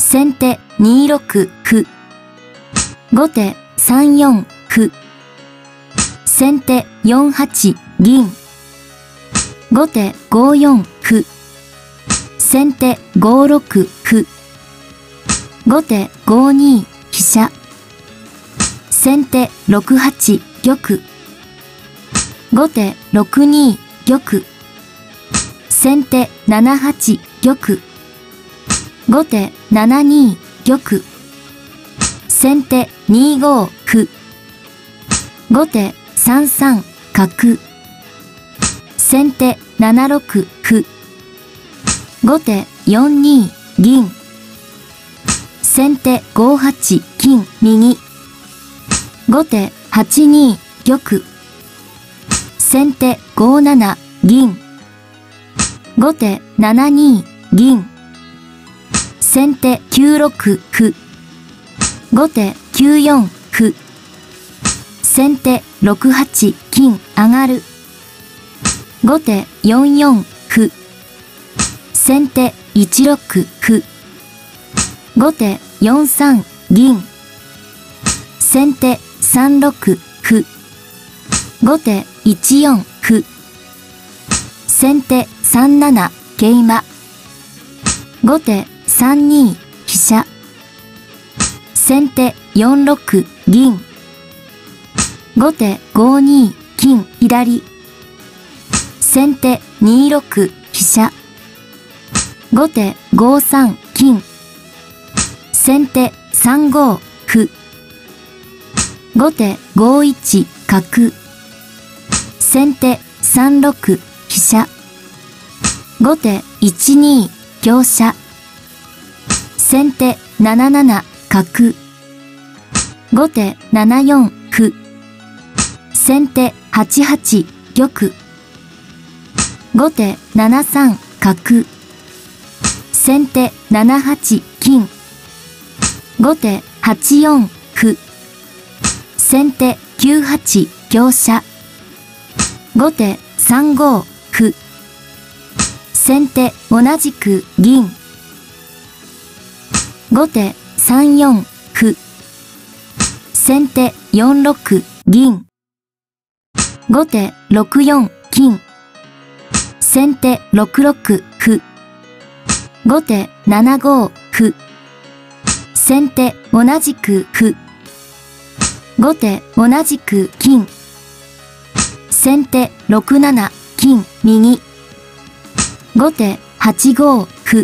先手2六歩。後手3四歩。先手4八銀。後手5四歩。先手5六歩。後手5二飛車。先手6八玉。後手6二玉。先手7八玉。後手7二玉。先手2五歩。後手3三角。先手7六歩。後手4二銀。先手5八金右。後手8二玉。先手5七銀。後手7二銀。先手9六歩。後手9四歩。先手6八金上がる。後手4四歩。先手1六歩。後手4三銀。先手3六歩。後手1四歩。先手3七桂馬。後手3二飛車。先手4六銀。後手5二金左。先手2六飛車。後手5三金。先手3五歩。後手5一角。先手3六飛車。後手1二香車。先手7七角。後手7四歩。先手8八玉。後手7三角。先手7八金。後手8四歩。先手9八香車。後手3五歩。先手同じく銀。後手3四歩。先手4六銀。後手6四金。先手6六歩。後手7五歩。先手同じく歩。後手同じく金。先手6七金右。後手8五歩。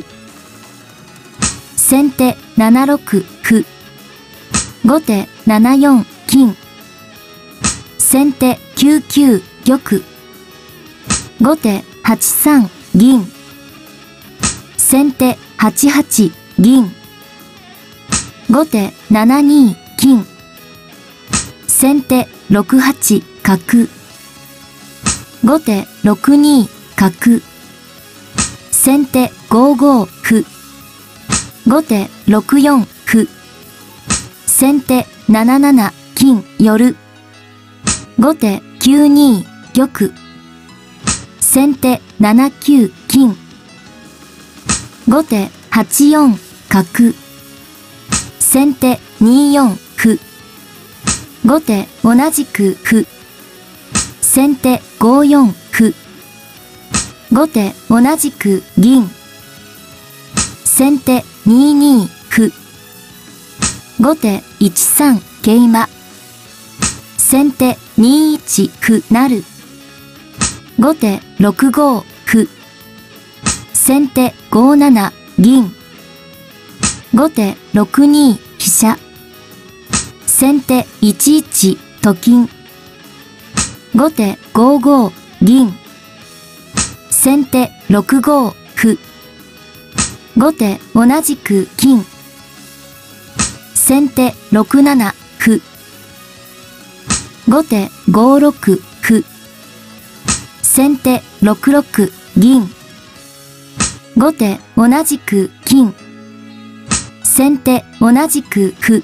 先手7六歩。後手7四金。先手9九玉。後手8三銀。先手8八銀。後手7二金。先手6八角。後手6二角。先手5五歩。後手6四歩。先手7七金寄る。後手9二玉。先手7九金。後手8四角。先手2四歩。後手同じく歩。先手5四歩。後手同じく銀。先手2二歩。後手1三桂馬。先手2一歩成。後手6五歩。先手5七銀。後手6二飛車。先手1一と金。後手5五銀。先手6五歩。後手同じく金。先手6七歩。後手5六歩。先手6六銀。後手同じく金。先手同じく歩。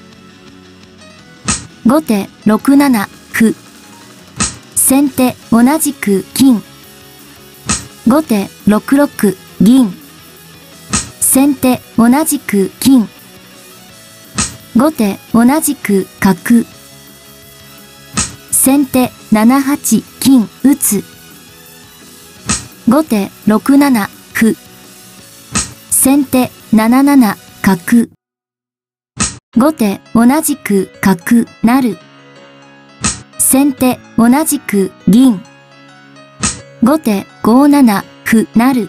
後手6七歩。先手同じく金。後手6六銀。先手同じく金。 後手同じく角。先手7八金打つ。後手6七歩。先手7七角。後手同じく角成。先手同じく銀。後手5七歩成。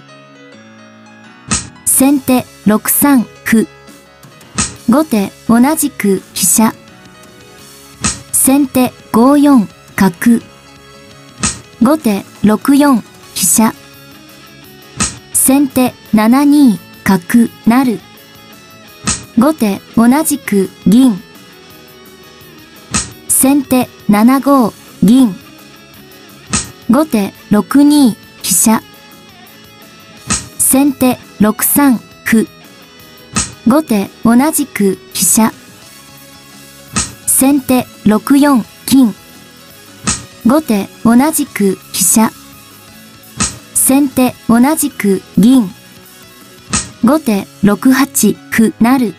先手6三歩。後手同じく飛車。先手5四角。後手6四飛車。先手7二角成。後手同じく銀。先手7五銀。後手6二飛車。先手6三歩。後手同じく飛車。先手6四金。後手同じく飛車。先手同じく銀。後手6八歩成。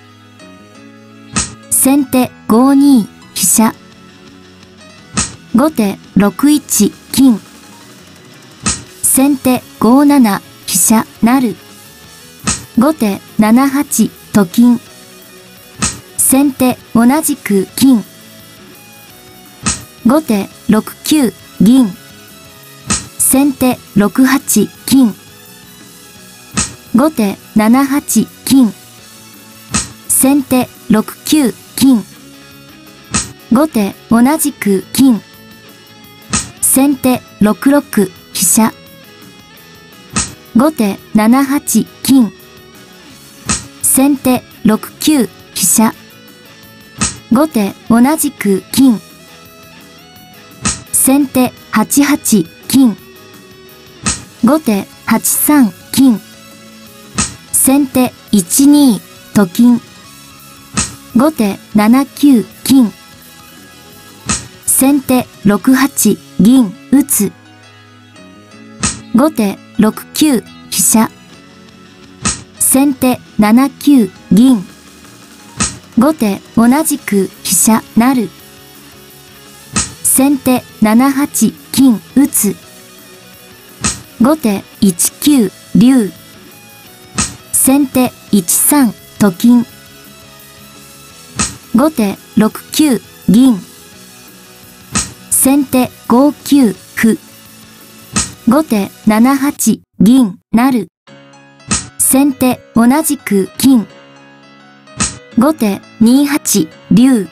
先手5二飛車。後手6一金。先手5七飛車成。後手7八と金。先手同じく金。後手6九銀。先手6八金。後手7八金。先手6九金。後手同じく金。先手6六飛車。後手7八金。先手6九飛車。後手同じく金。先手8八金。後手8三金。先手1二と金。後手7九金。先手6八銀打つ。後手6九飛車。先手7九銀。後手同じく飛車成。先手7八金打つ。後手1九竜。先手1三と金。後手6九銀。先手5九歩。後手7八銀成。先手同じく金。後手2八竜。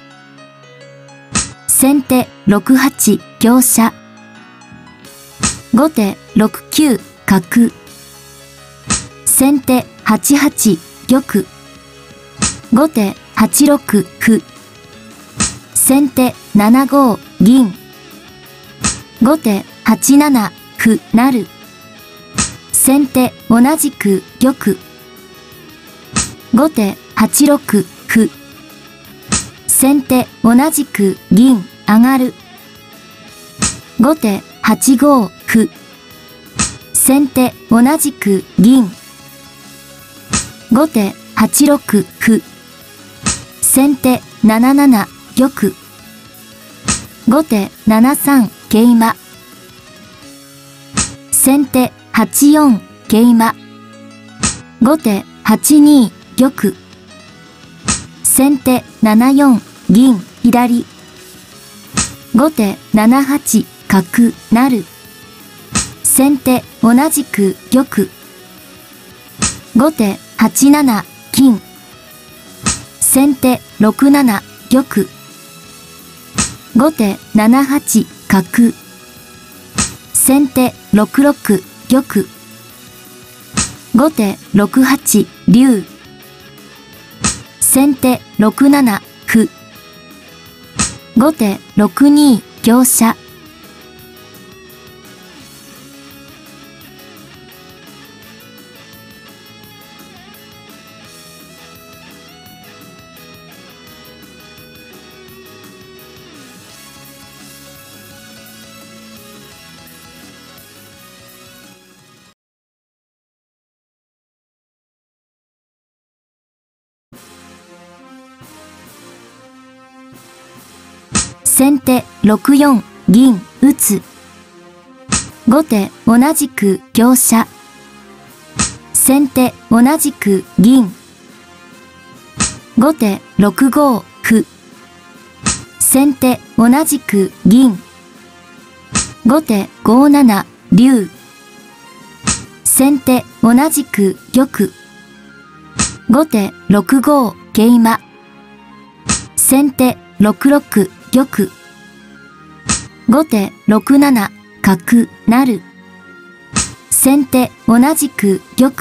先手6八香車。後手6九角。先手8八玉。後手8六歩。先手7五銀。後手8七歩成。先手同じく玉。後手8六歩。先手同じく銀上がる。後手8五歩。先手同じく銀。後手8六歩。先手7七玉。後手7三桂馬。先手8四桂馬。後手8二玉。先手7四銀左。後手7八角成。先手同じく玉。後手8七金。先手6七玉。後手7八角。先手6六玉。後手6八竜。先手6七歩。後手6二香車。 先手6四銀打つ。後手同じく香車。先手同じく銀。後手6五歩。先手同じく銀。後手5七竜。先手同じく玉。後手6五桂馬。先手6六玉。後手6七角成。先手同じく玉。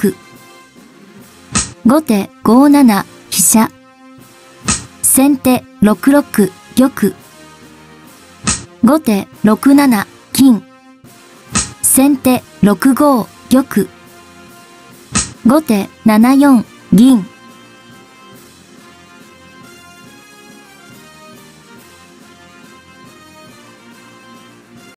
後手5七飛車。先手6六玉。後手6七金。先手6五玉。後手7四銀。